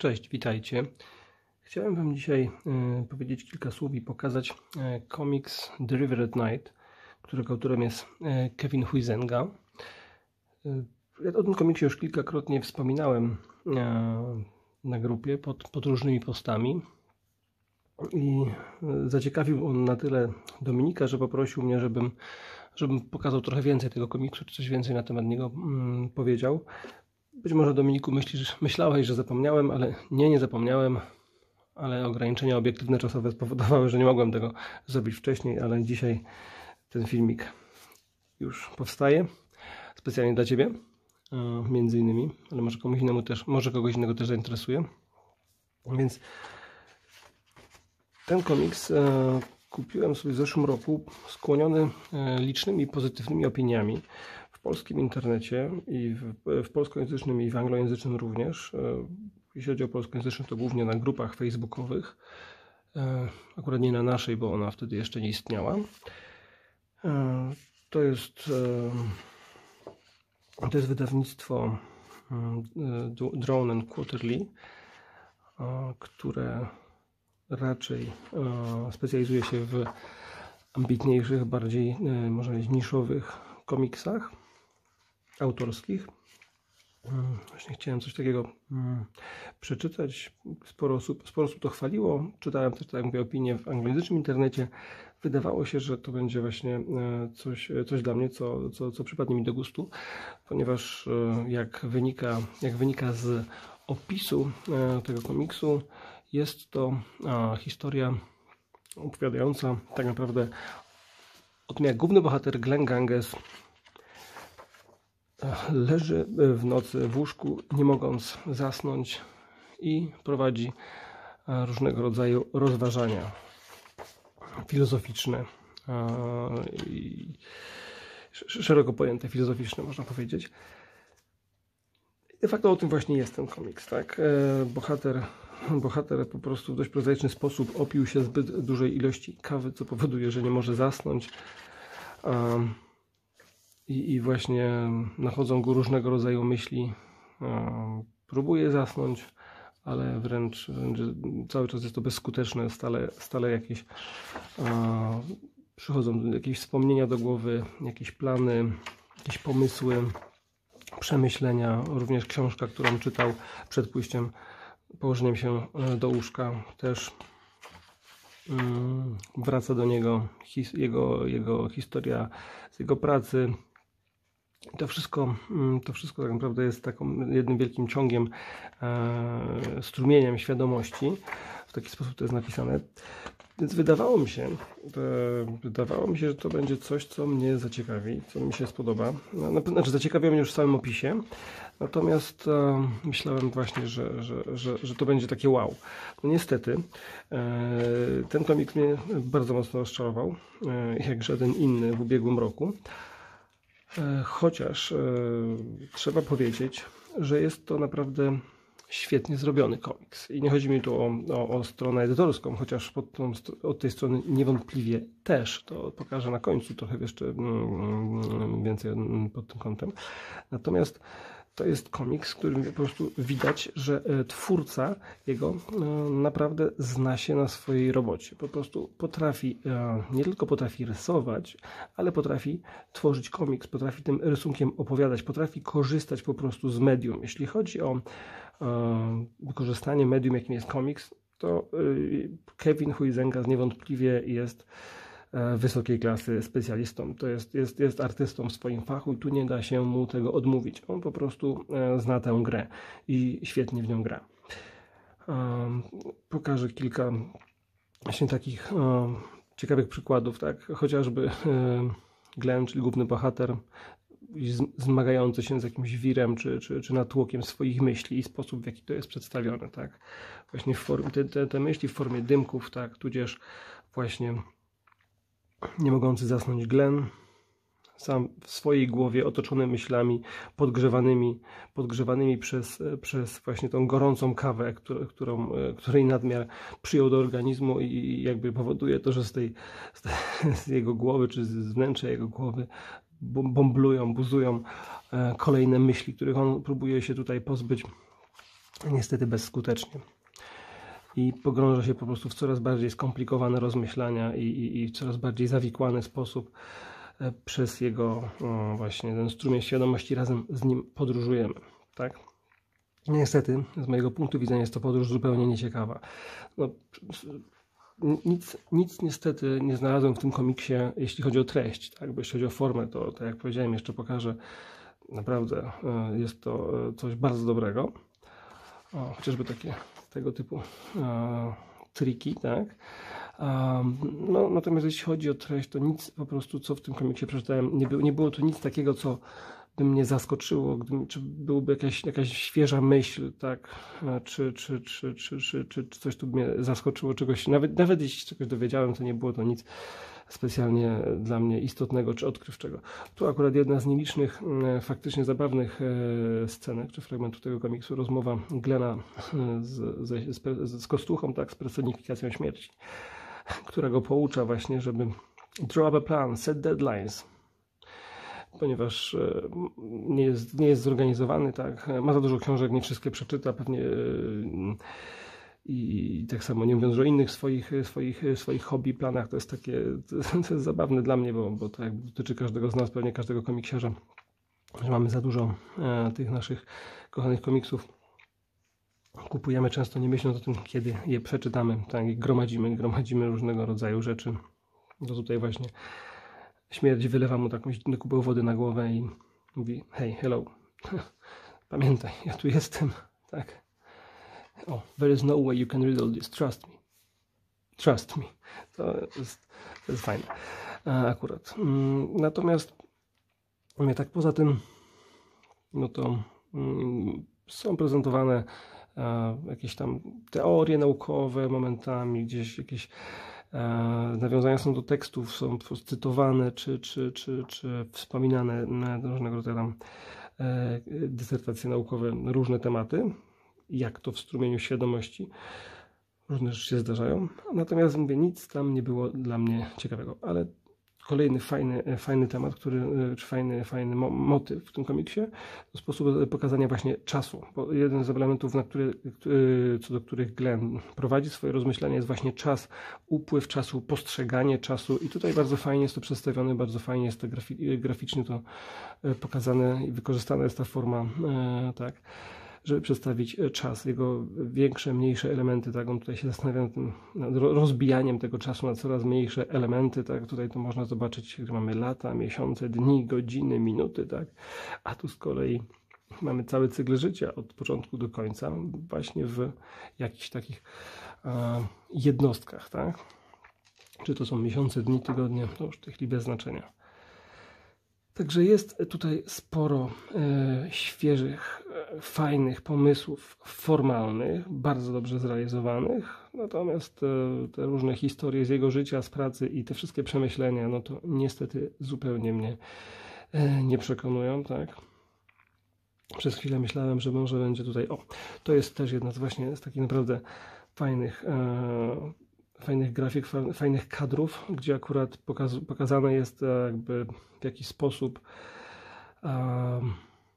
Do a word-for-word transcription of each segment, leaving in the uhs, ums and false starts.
Cześć, witajcie. Chciałem Wam dzisiaj y, powiedzieć kilka słów i pokazać y, komiks The River at Night, którego autorem jest y, Kevin Huizenga. Y, ja o tym komiksie już kilkakrotnie wspominałem y, na grupie pod, pod różnymi postami i y, zaciekawił on na tyle Dominika, że poprosił mnie, żebym, żebym pokazał trochę więcej tego komiksu, czy coś więcej na temat niego y, powiedział. Być może, Dominiku, myślisz, myślałeś, że zapomniałem, ale nie, nie zapomniałem, ale ograniczenia obiektywne czasowe spowodowały, że nie mogłem tego zrobić wcześniej, ale dzisiaj ten filmik już powstaje specjalnie dla Ciebie, między innymi, ale może komuś innemu też, może kogoś innego też zainteresuje. Więc ten komiks e, kupiłem sobie w zeszłym roku, skłoniony e, licznymi pozytywnymi opiniami w polskim internecie i w, w polskojęzycznym i w anglojęzycznym również. E, jeśli chodzi o polskojęzyczny, to głównie na grupach facebookowych. E, akurat nie na naszej, bo ona wtedy jeszcze nie istniała. E, to jest e, to jest wydawnictwo e, Drawn and Quarterly, e, które raczej e, specjalizuje się w ambitniejszych, bardziej e, można powiedzieć niszowych komiksach autorskich. E, właśnie chciałem coś takiego e, przeczytać. Sporo osób, sporo osób to chwaliło. Czytałem też, tak jak mówię, opinie w anglojęzycznym internecie. Wydawało się, że to będzie właśnie e, coś, coś dla mnie, co, co, co przypadnie mi do gustu, ponieważ e, jak wynika, jak wynika z opisu e, tego komiksu, jest to a, historia opowiadająca tak naprawdę o tym, jak główny bohater Glenn Ganges leży w nocy w łóżku, nie mogąc zasnąć, i prowadzi różnego rodzaju rozważania filozoficzne a, i szeroko pojęte filozoficzne, można powiedzieć. De facto o tym właśnie jest ten komiks, tak? Bohater Bohater po prostu w dość prozaiczny sposób opił się zbyt dużej ilości kawy, co powoduje, że nie może zasnąć. Um, i, I właśnie nachodzą go różnego rodzaju myśli. Um, próbuje zasnąć, ale wręcz, wręcz cały czas jest to bezskuteczne. Stale, stale jakieś um, przychodzą jakieś wspomnienia do głowy, jakieś plany, jakieś pomysły, przemyślenia. Również książka, którą czytał przed pójściem położeniem się do łóżka, też um, wraca do niego his, jego, jego historia z jego pracy. To wszystko, to wszystko tak naprawdę jest taką jednym wielkim ciągiem, e, strumieniem świadomości. W taki sposób to jest napisane. Więc wydawało mi się, e, wydawało mi się, że to będzie coś, co mnie zaciekawi, co mi się spodoba. No, znaczy, zaciekawiło mnie już w samym opisie. Natomiast e, myślałem właśnie, że, że, że, że to będzie takie wow. No niestety, e, ten komik mnie bardzo mocno rozczarował, e, jak żaden inny w ubiegłym roku. E, chociaż e, trzeba powiedzieć, że jest to naprawdę świetnie zrobiony komiks. I nie chodzi mi tu o, o, o stronę edytorską, chociaż pod tą, od tej strony niewątpliwie też. To pokażę na końcu trochę jeszcze mm, więcej pod tym kątem. Natomiast to jest komiks, w którym po prostu widać, że twórca jego naprawdę zna się na swojej robocie. Po prostu potrafi, nie tylko potrafi rysować, ale potrafi tworzyć komiks, potrafi tym rysunkiem opowiadać, potrafi korzystać po prostu z medium. Jeśli chodzi o wykorzystanie medium, jakim jest komiks, to Kevin Huizenga niewątpliwie jest wysokiej klasy specjalistą. To jest, jest, jest artystą w swoim fachu i tu nie da się mu tego odmówić. On po prostu zna tę grę i świetnie w nią gra. Pokażę kilka właśnie takich ciekawych przykładów, tak? Chociażby Glenn, czyli główny bohater, zmagający się z jakimś wirem czy, czy, czy natłokiem swoich myśli i sposób, w jaki to jest przedstawione, tak? Właśnie w formie, te, te, te myśli w formie dymków, tak? Tudzież właśnie nie mogący zasnąć Glenn, sam w swojej głowie otoczony myślami podgrzewanymi, podgrzewanymi przez, przez właśnie tą gorącą kawę, którą, którą, której nadmiar przyjął do organizmu i jakby powoduje to, że z, tej, z, tej, z jego głowy czy z wnętrza jego głowy bomblują, buzują kolejne myśli, których on próbuje się tutaj pozbyć. niestety bezskutecznie. I pogrąża się po prostu w coraz bardziej skomplikowane rozmyślania i, i, i w coraz bardziej zawikłany sposób przez jego o, właśnie ten strumień świadomości, razem z nim podróżujemy, tak? Niestety, z mojego punktu widzenia jest to podróż zupełnie nieciekawa. No, nic, nic niestety nie znalazłem w tym komiksie, jeśli chodzi o treść, tak? Bo jeśli chodzi o formę, to tak jak powiedziałem, jeszcze pokażę, naprawdę jest to coś bardzo dobrego. O, chociażby takie tego typu e, triki, tak? Um, no, natomiast jeśli chodzi o treść, to nic po prostu, co w tym komiksie przeczytałem, nie, było, nie było tu nic takiego, co by mnie zaskoczyło, gdy, czy byłoby jakaś, jakaś świeża myśl, tak? Czy, czy, czy, czy, czy, czy, czy coś tu mnie zaskoczyło, czegoś, nawet, nawet jeśli czegoś dowiedziałem, to nie było to nic specjalnie dla mnie istotnego czy odkrywczego. Tu akurat jedna z nielicznych, faktycznie zabawnych scenek, czy fragmentów tego komiksu, rozmowa Glena z, z, z, z Kostuchą, tak, z personifikacją śmierci, która go poucza właśnie, żeby draw up a plan, set deadlines, ponieważ nie jest, nie jest zorganizowany, tak, ma za dużo książek, nie wszystkie przeczyta, pewnie i tak samo nie mówiąc o innych swoich, swoich, swoich hobby, planach, to jest takie, to jest zabawne dla mnie, bo, bo to jakby dotyczy każdego z nas, pewnie każdego komiksiarza, że mamy za dużo e, tych naszych kochanych komiksów. Kupujemy często nie myśląc o tym, kiedy je przeczytamy, tak, i gromadzimy, gromadzimy różnego rodzaju rzeczy. To tutaj właśnie śmierć wylewa mu taką zimną kubę wody na głowę i mówi: hey, hello, pamiętaj, ja tu jestem, tak. Oh, there is no way you can riddle this, trust me. Trust me. To jest, to jest fajne. Akurat. Natomiast tak poza tym, no to są prezentowane jakieś tam teorie naukowe momentami, gdzieś jakieś nawiązania są do tekstów, są cytowane, czy, czy, czy, czy wspominane na różnego rodzaju tam dysertacje naukowe, różne tematy, jak to w strumieniu świadomości. Różne rzeczy się zdarzają. Natomiast mówię, nic tam nie było dla mnie ciekawego. Ale kolejny fajny, fajny temat, który, czy fajny, fajny motyw w tym komiksie, to sposób pokazania właśnie czasu. Bo jeden z elementów, na który, co do których Glenn prowadzi swoje rozmyślania, jest właśnie czas, upływ czasu, postrzeganie czasu. I tutaj bardzo fajnie jest to przedstawione, bardzo fajnie jest to grafi graficznie to pokazane i wykorzystana jest ta forma, tak, żeby przedstawić czas, jego większe, mniejsze elementy, tak, on tutaj się zastanawia nad tym, nad rozbijaniem tego czasu na coraz mniejsze elementy, tak, tutaj to można zobaczyć, że mamy lata, miesiące, dni, godziny, minuty, tak, a tu z kolei mamy cały cykl życia od początku do końca, właśnie w jakichś takich e, jednostkach, tak, czy to są miesiące, dni, tygodnie, to już w tej chwili bez znaczenia. Także jest tutaj sporo e, świeżych, e, fajnych pomysłów formalnych, bardzo dobrze zrealizowanych, natomiast e, te różne historie z jego życia, z pracy i te wszystkie przemyślenia, no to niestety zupełnie mnie e, nie przekonują, tak. Przez chwilę myślałem, że może będzie tutaj, o, to jest też jedna z właśnie z takich naprawdę fajnych e, fajnych grafik, fajnych kadrów, gdzie akurat pokaz, pokazane jest jakby w jakiś sposób um,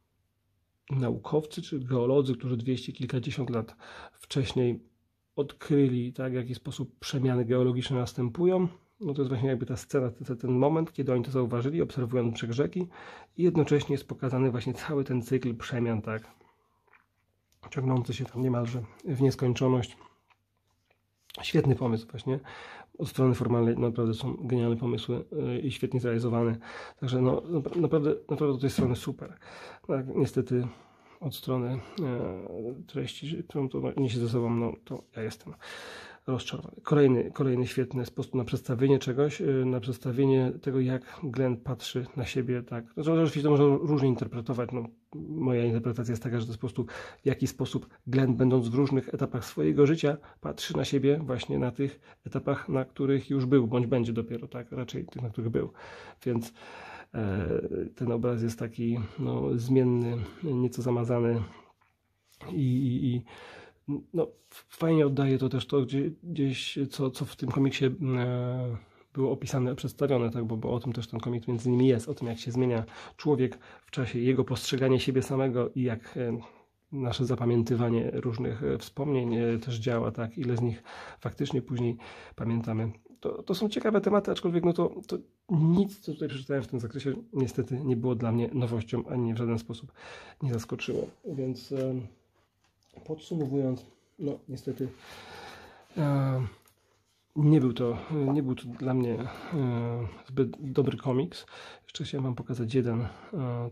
naukowcy czy geolodzy, którzy dwieście kilkadziesiąt lat wcześniej odkryli, tak, w jaki sposób przemiany geologiczne następują. No to jest właśnie jakby ta scena, ten, ten moment, kiedy oni to zauważyli, obserwując brzeg rzeki, i jednocześnie jest pokazany właśnie cały ten cykl przemian, tak, ciągnący się tam niemalże w nieskończoność. Świetny pomysł właśnie, od strony formalnej naprawdę są genialne pomysły i świetnie zrealizowane, także no naprawdę, naprawdę od tej strony super. Tak, niestety od strony e, treści, którą to niesie ze sobą, no to ja jestem rozczarowany. Kolejny, kolejny świetny sposób na przedstawienie czegoś, na przedstawienie tego, jak Glenn patrzy na siebie, tak. Oczywiście to można różnie interpretować, no, moja interpretacja jest taka, że to jest po prostu w jaki sposób Glenn, będąc w różnych etapach swojego życia, patrzy na siebie właśnie na tych etapach, na których już był, bądź będzie dopiero, tak, raczej tych, na których był, więc e, ten obraz jest taki, no, zmienny, nieco zamazany i, i, i no, fajnie oddaje to też to gdzie, gdzieś, co, co w tym komiksie e, było opisane, przedstawione, tak, bo, bo o tym też ten komiks między innymi jest, o tym, jak się zmienia człowiek w czasie, jego postrzeganie siebie samego i jak e, nasze zapamiętywanie różnych wspomnień też działa, tak, ile z nich faktycznie później pamiętamy. To, to są ciekawe tematy, aczkolwiek no to, to nic, co tutaj przeczytałem w tym zakresie, niestety nie było dla mnie nowością, ani mnie w żaden sposób nie zaskoczyło. Więc e, podsumowując, no niestety e, nie był to, nie był to dla mnie e, zbyt dobry komiks. Jeszcze chciałem Wam pokazać jeden e,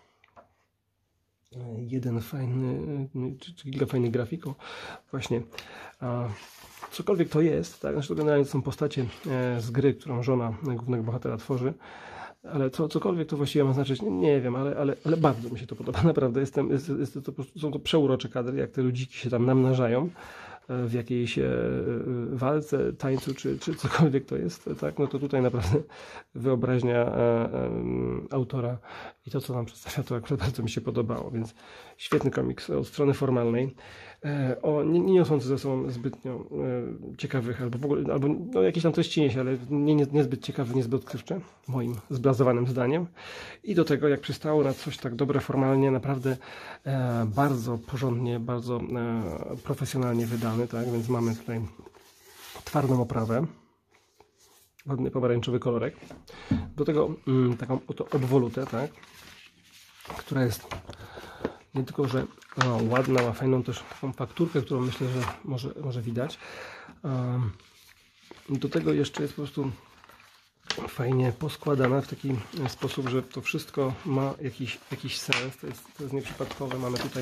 jeden fajny, czy, czy kilka fajnych grafików. Właśnie e, cokolwiek to jest, tak? Znaczy to generalnie to są postacie e, z gry, którą żona głównego bohatera tworzy. Ale co, cokolwiek to właściwie ma znaczyć, nie wiem, ale, ale, ale bardzo mi się to podoba, naprawdę. Jestem, jest, jest to, są to przeurocze kadry, jak te ludziki się tam namnażają w jakiejś walce, tańcu, czy, czy cokolwiek to jest, tak, no to tutaj naprawdę wyobraźnia autora i to, co nam przedstawia, to akurat bardzo mi się podobało, więc świetny komiks od strony formalnej, o, nie, nie niosący ze sobą zbytnio ciekawych, albo w ogóle, albo no, jakieś tam treści niesie, ale nie, nie, niezbyt ciekawy, niezbyt odkrywcze, moim zblazowanym zdaniem. I do tego, jak przystało na coś tak dobre formalnie, naprawdę e, bardzo porządnie, bardzo e, profesjonalnie wydany, tak, więc mamy tutaj twardą oprawę, ładny pomarańczowy kolorek, do tego mm, taką oto obwolutę, tak, która jest nie tylko, że o, ładna, ma fajną też taką fakturkę, którą myślę, że może, może widać. Um, do tego jeszcze jest po prostu fajnie poskładana w taki sposób, że to wszystko ma jakiś, jakiś sens. To jest, to jest nieprzypadkowe. Mamy tutaj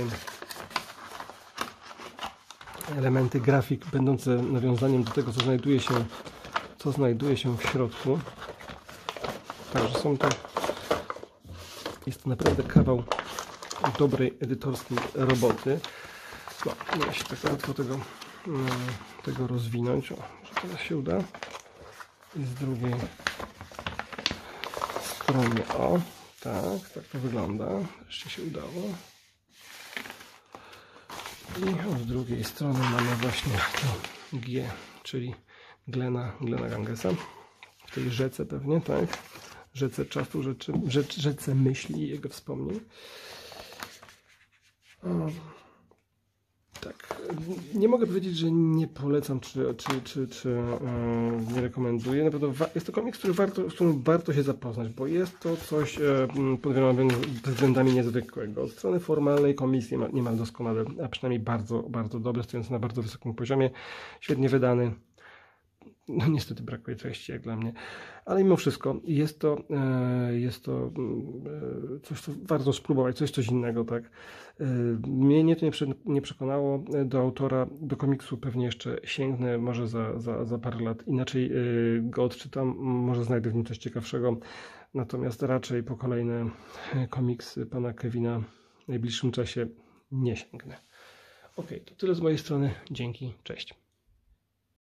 elementy grafik będące nawiązaniem do tego, co znajduje się, co znajduje się w środku. Także są to, jest to naprawdę kawał dobrej edytorskiej roboty. No, nie da się tak łatwo tego, tego rozwinąć. O, może teraz się uda. I z drugiej strony, o, tak, tak to wygląda. Wreszcie się udało. I od drugiej strony mamy właśnie to G, czyli Glena, Glena Gangesa. W tej rzece pewnie, tak? Rzece czasu, rzece, rzece, rzece myśli i jego wspomnień. O, tak, nie mogę powiedzieć, że nie polecam, czy, czy, czy, czy yy, nie rekomenduję. Na pewno jest to komiks, który warto, z którym warto się zapoznać, bo jest to coś yy, pod wieloma względami niezwykłego. Od strony formalnej komiks nie ma, nie ma doskonale, a przynajmniej bardzo, bardzo dobry, stojący na bardzo wysokim poziomie, świetnie wydany. No niestety brakuje treści jak dla mnie, ale mimo wszystko jest to, e, jest to e, coś, co warto spróbować, coś, coś innego, tak. E, mnie nie to nie, prze, nie przekonało do autora, do komiksu pewnie jeszcze sięgnę, może za, za, za parę lat inaczej e, go odczytam, może znajdę w nim coś ciekawszego, natomiast raczej po kolejne komiksy pana Kevina w najbliższym czasie nie sięgnę. Ok, to tyle z mojej strony, dzięki, cześć.